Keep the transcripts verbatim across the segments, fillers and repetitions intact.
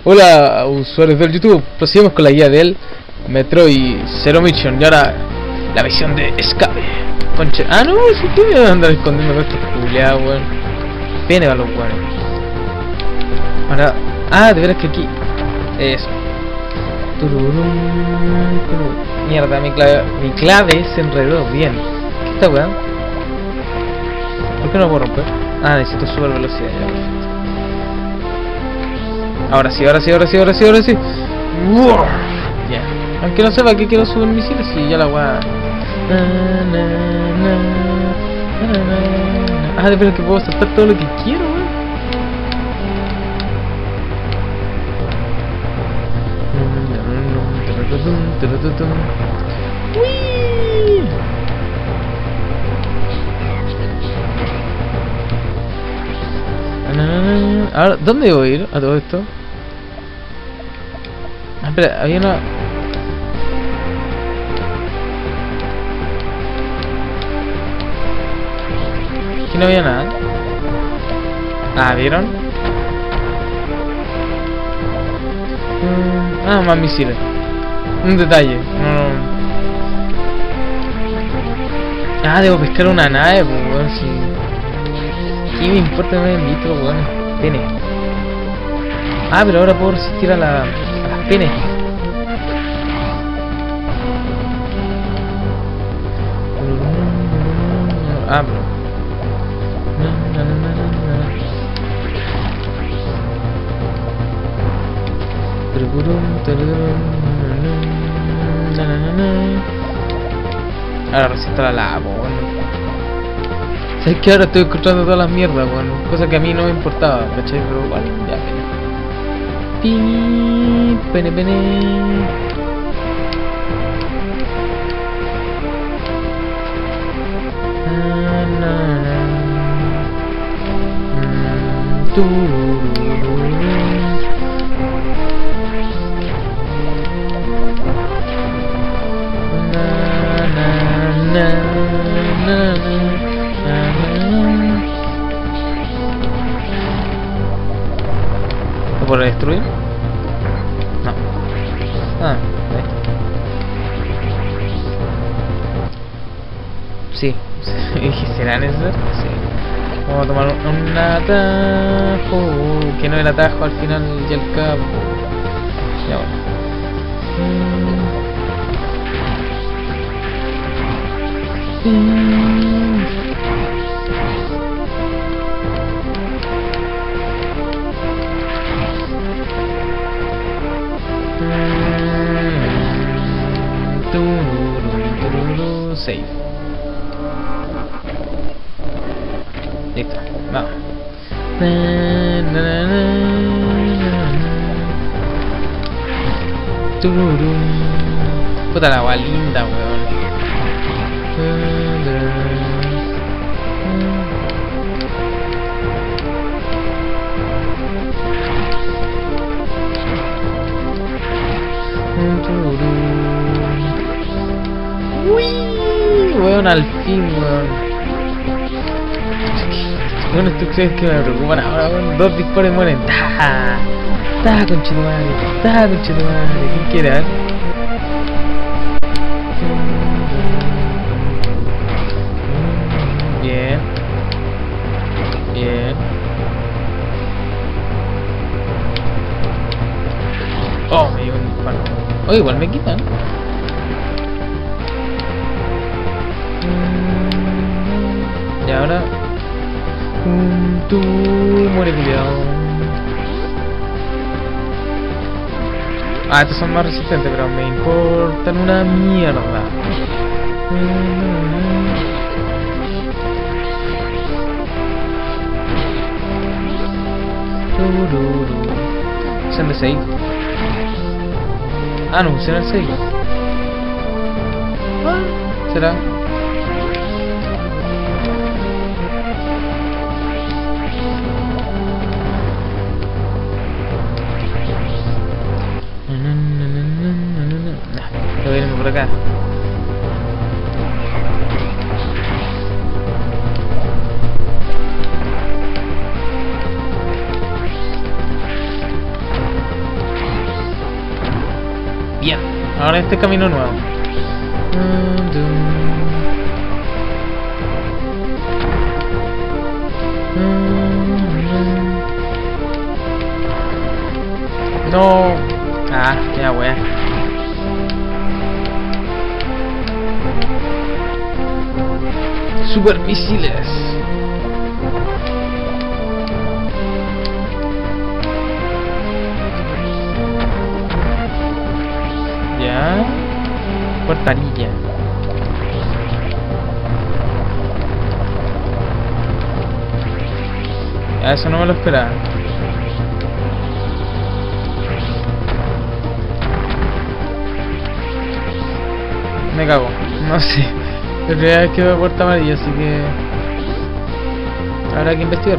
Hola usuarios del YouTube, proseguimos con la guía del Metroid Zero Mission. Y ahora la misión de escape. Concha. Ah no, si que me van a andar escondiendo con estos culiados, weón. Pene a los weones. Ahora. Ah, de veras que aquí. Eso. Mierda, mi clave. Mi clave se enredó. Bien. ¿Qué está, weón? ¿Por qué no puedo romper? Ah, necesito super velocidad ya, perfecto. Ahora sí, ahora sí, ahora sí, ahora sí, ahora sí. Ya. Yeah. Aunque no sepa que quiero subir misiles, y ya la weá. Ah, de verdad que puedo saltar todo lo que quiero, weón. ¡Uy! Ahora, ¿dónde debo ir a todo esto? Ah, espera, había una... Aquí no había nada. Ah, ¿vieron? Mm, ah, más misiles. Un detalle. No, no. Ah, debo pescar una nave, pues, weón, si... ¿Qué me importa nueve litros, weón? Pene. Ah, pero ahora puedo resistir a, la, a las penes. Ah, pero... Ahora resisto la lava, weón. ¿Sabes que ahora estoy encontrando todas las mierdas, weón? Cosa que a mí no me importaba, ¿cachai? Pero vale, ya, pene. Pi, pene, pene. Na, na, na. Mm, turururu. Na, na, na, na, na. ¿Lo puedo destruir? No. Ah, ahí está. Sí. ¿Serán esos? Sí. Vamos a tomar un, un atajo. Que no el atajo al final y el cabo. Ya bueno. Save. Listo, vamos. Puta la agua linda, weón. Uy, weón, al fin, weón. Bueno, estos crees que me preocupan ahora, weón. Dos disparos y mueren. ¡Ta! ¡Ta, conchetumadre! ¡Ta, conchetumadre! ¿Quién quiere, eh? Bien. Bien. Oh, me dio un disparo. Oh, igual me quitan. Y ahora... Um, tú muere, culiao. Ah, estos son más resistentes, pero me importan una mierda. Usan de seis. Ah, no, usan el seis. Ah, ¿será? Lo vienen por acá. ahora este camino nuevo. No. Ah, ya wea. Super misiles. Ya. Portanilla. Ya, eso no me lo esperaba. Me cago, no sé. La primera vez que veo puerta amarilla, así que habrá que investigar.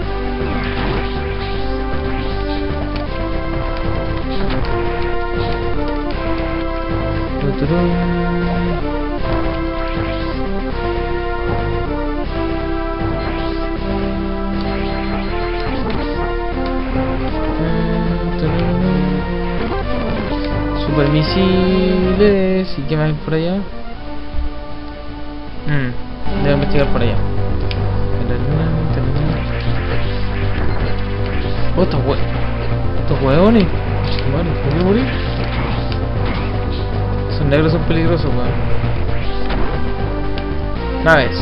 Super misiles. ¿Y qué más hay por allá? Hmm, debo investigar por allá. Oh, estos hue... estos hueones. Madre, ¿por qué morir? Son negros, son peligrosos, weón. Naves.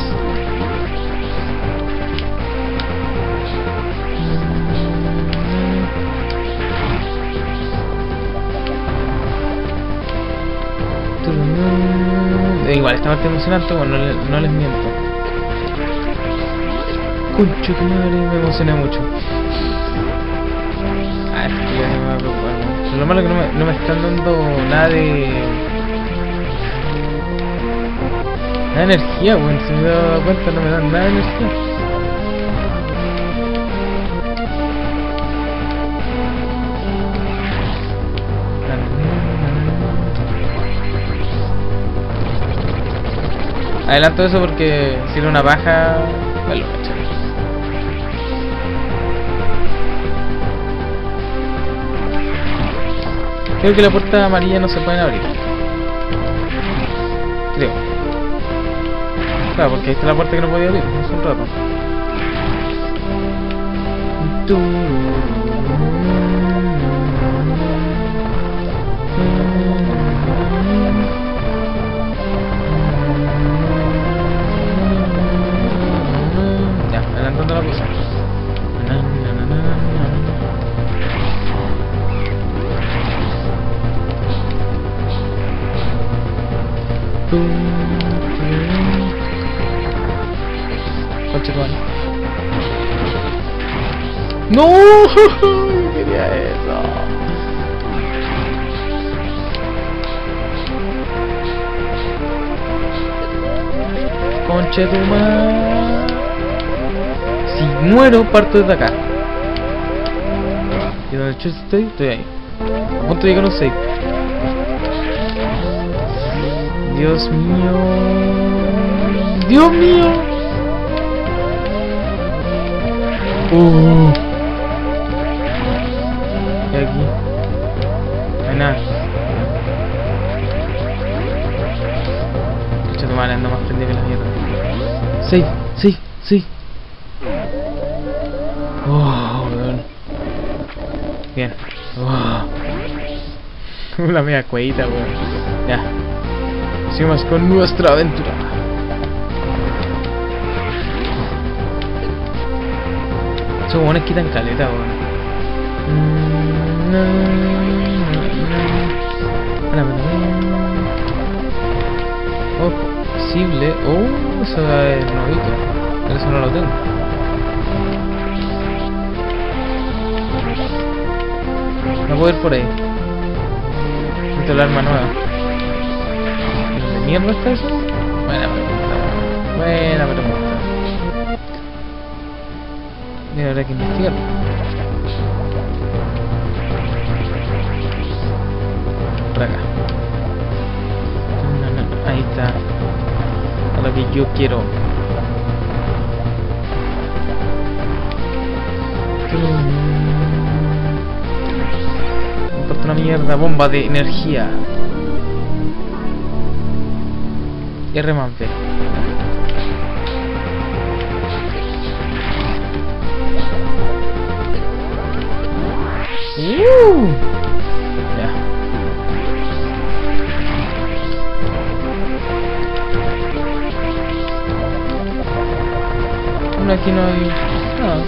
Igual, está bastante emocionante, bueno, no, le, no les miento. Concho tu madre, me emocioné mucho. Ah, esto ya me va a preocupar, bueno. Lo malo es que no me, no me están dando nada de... nada de energía, bueno, si me he dado cuenta no me dan nada de energía. Adelanto eso porque si era una baja, me lo echan. Creo que la puerta amarilla no se pueden abrir. Creo. Claro, porque ahí está la puerta que no podía abrir hace un rato. La cosa. Na, na, na, na, na. Tum, tum. Coche, vale. No, quería eso. Conche tu madre. Si muero, parto desde acá. Y donde yo estoy, estoy ahí. A punto de llegar a un save. Dios mío. Dios mío. Uh. Y aquí. No hay nada. Escucha tu madre, anda más prendido que la mierda. Save, save, save. Oh, weón. Bien. Oh. La media cuevita, weón. Ya. Sigamos con nuestra aventura. Esos weones quitan caleta, weón. Oh, posible. Oh, eso es novito. Pero eso no lo tengo. No puedo ir por ahí. Necesito el arma nueva. ¿Dónde mierda está eso? Buena pregunta. Buena pregunta. Y habrá que investigar. Por acá. Ahí está. A lo que yo quiero. Me importa una mierda, bomba de energía. y R más B. Uh, ya. Bueno, aquí no hay nada.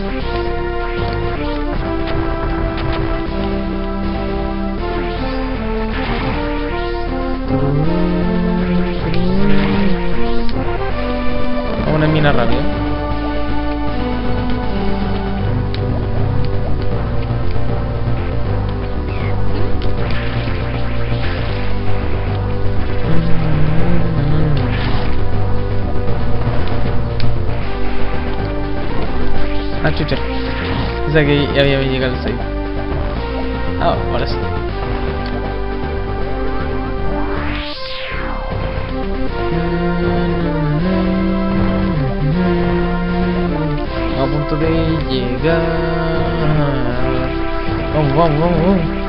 Una mina rápida. Ah, chucha. O sea que ya había llegado el save. Ah, ahora sí. A punto de llegar. Vamos, vamos, vamos, vamos.